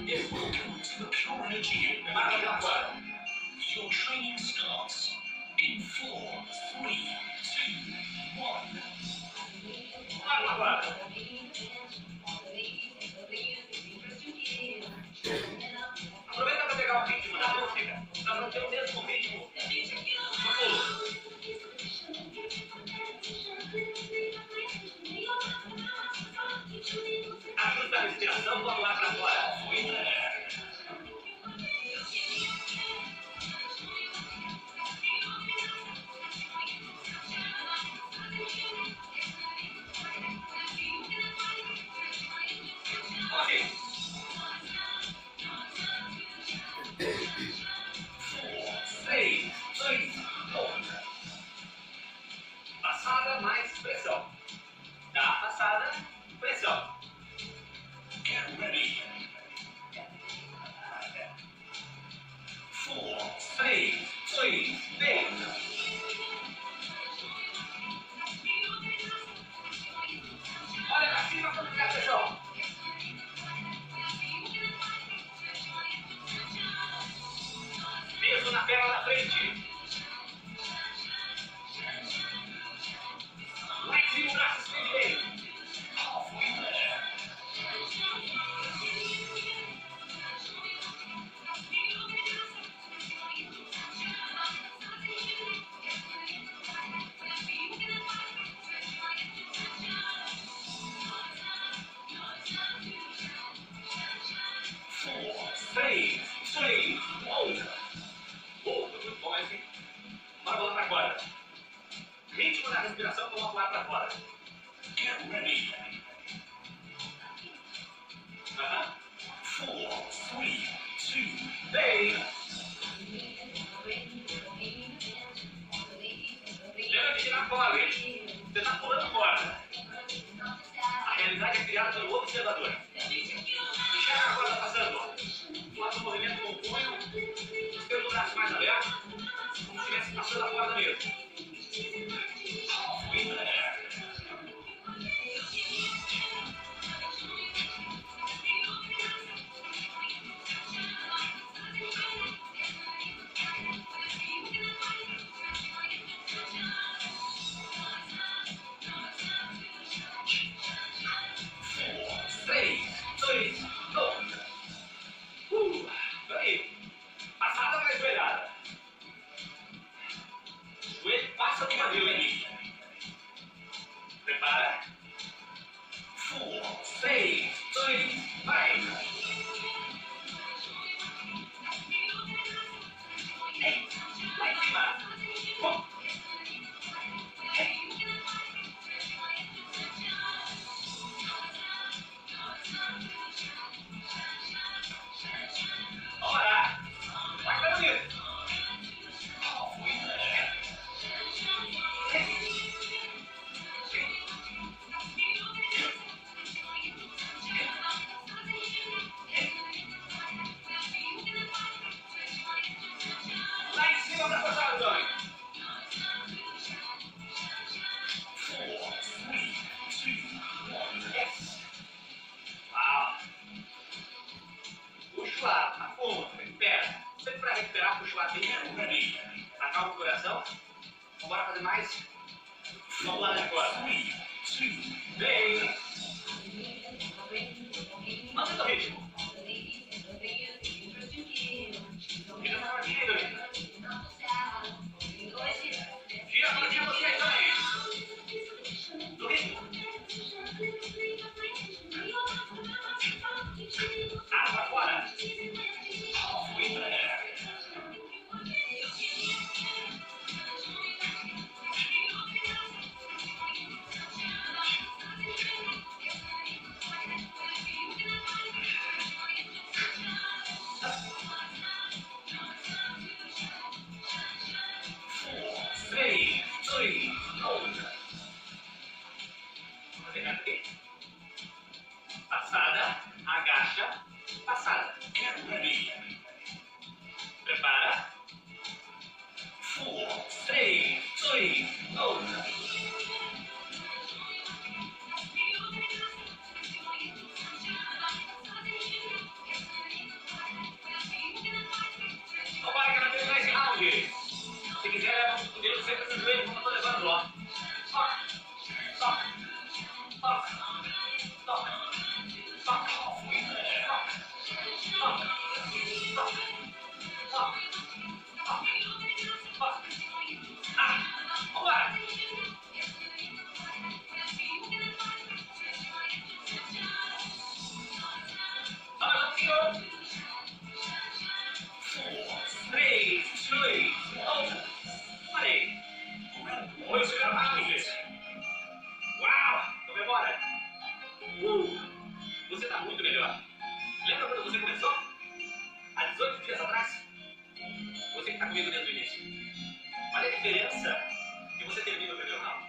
If welcome to the Pure Energy Battle Hour. Your training starts in 4, 3, 2, 1. Aproveita para pegar o ritmo da música, para manter o mesmo ritmo. Ajusta a respiração, vamos lá para fora. Ok. 3, 2, 1. Passada mais pressão. Da passada, pressão. Get ready. 4, 3, 2, 1. Olha pra cima quando ficar pressão. Peso na perna da frente. Lá em cima o braço estende bem. Muito bom, hein? Bora bolar pra fora. Ritmo da respiração, vamos pular pra fora. Get ready. 4, 3, 2, 1. Lembra de tirar fora, hein? Você tá pulando fora. A realidade é criada pelo observador. Enxerga a corda passando. Faça o movimento com o punho, pelo braço mais aberto, como se estivesse passando a corda mesmo. Peraí. Passada mais joelhada. Joelho passa do quadril, hein? Prepara. 4, 3, 2, vai. Lá em cima. Bora! Vai pra bonito! Lá em cima pra forçar o abdômen. 4, 3, 2, 1. Yes! Uau! Puxa o ar, afunda, recupera. Sempre para recuperar, puxa o ar bem. Acalma o coração. Vamos embora fazer mais. Vamos lá agora. 3, 2, 1. Mantém o ritmo. Fica na rodinha, Domingo. Gira a rodinha você aí também. Do ritmo. Água pra fora. Passada, agacha, passada. Get ready. Prepara. 4, 3, 2, 1. Você está muito melhor. Lembra quando você começou? Há 18 dias atrás? Você que está comigo desde o início. Olha a diferença que você termina o primeiro round.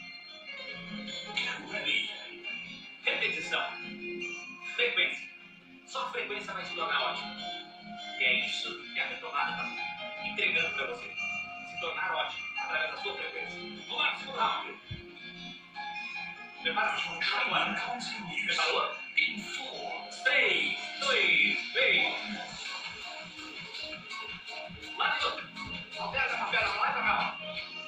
Repetição. Frequência. Só a frequência vai te tornar ótimo. E é isso que a retomada está entregando para você. Se tornar ótimo através da sua frequência. Vamos lá, segundo round. Prepara para o agora. Preparou? 3, 2, 1. Lá de novo. Altera a perna pra lá e pra cá.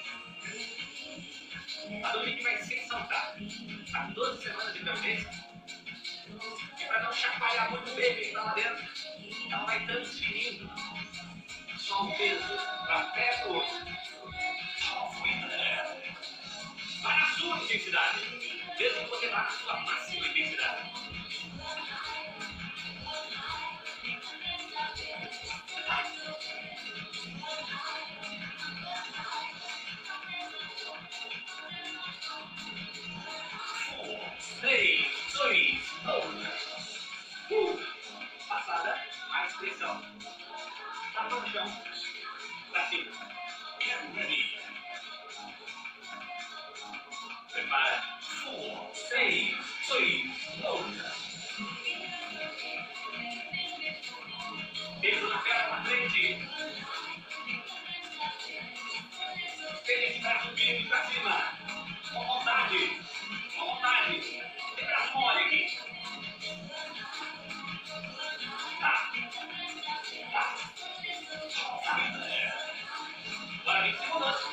A Dominique vai sem saltar. Está com 12 semanas de gravidez. E para não chacoalhar muito o bebê que está lá dentro, ela vai transferindo só o peso para perto do osso. Vai na sua intensidade. Mesmo que você vá na sua máxima intensidade. Três, dois, passada, mais pressão. Tá no chão. Pra cima. Prepara. 3, 2, 1. Peso na perna pra frente. Pegue para subir pra cima. Com vontade. Com vontade. Tem braço mole aqui. Tá. Agora 20 segundos.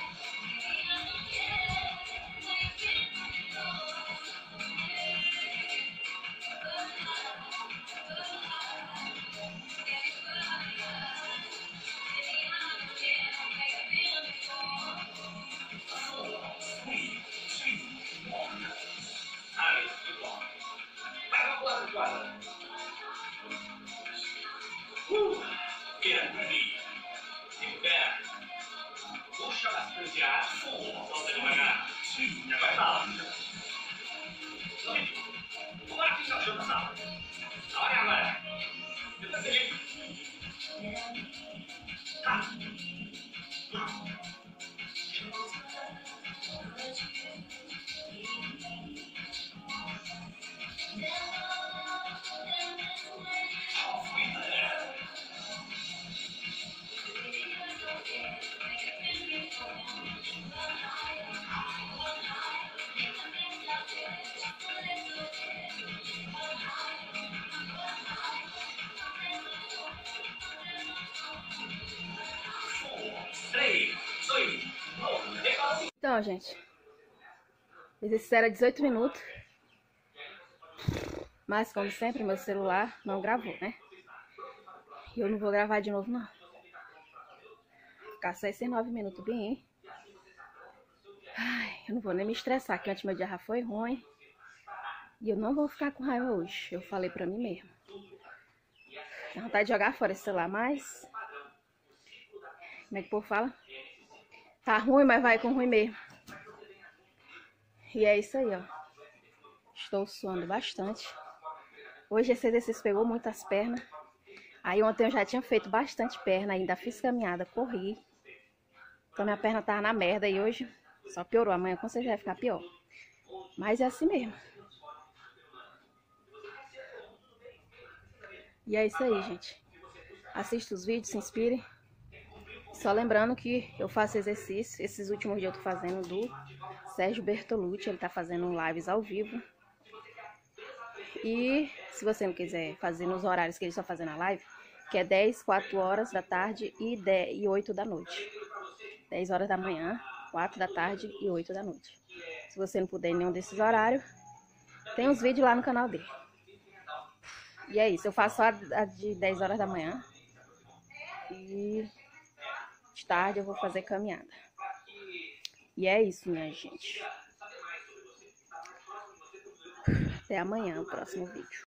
Recupera. Puxa bastante ar. Solta devagar. E agora fala. Vamos lá, que tá achando a sala. A hora é agora. Tenta ser livre. Tá. Então, gente, esse era 18 minutos, mas como sempre meu celular não gravou, né? E eu não vou gravar de novo não. Ficar 69 minutos bem, hein? Ai, eu não vou nem me estressar, que ontem meu dia já foi ruim. E eu não vou ficar com raiva hoje, eu falei pra mim mesmo. Tenho vontade de jogar fora esse celular, mas... Como é que o povo fala? Tá ruim, mas vai com ruim mesmo. E é isso aí, ó. Estou suando bastante. Hoje esse exercício pegou muito as pernas. Aí ontem eu já tinha feito bastante perna, ainda fiz caminhada, corri. Então minha perna tava na merda e hoje só piorou. Amanhã com certeza vai ficar pior. Mas é assim mesmo. E é isso aí, gente. Assista os vídeos, se inspire. Só lembrando que eu faço exercício. Esses últimos dias eu tô fazendo do Sérgio Bertolucci. Ele tá fazendo lives ao vivo. E se você não quiser fazer nos horários que ele está fazendo a live, que é 10, 4 horas da tarde e 8 da noite. 10 horas da manhã, 4 da tarde e 8 da noite. Se você não puder em nenhum desses horários, tem uns vídeos lá no canal dele. E é isso, eu faço a de 10 horas da manhã. E de tarde eu vou fazer caminhada. E é isso, minha gente. Até amanhã, o próximo vídeo.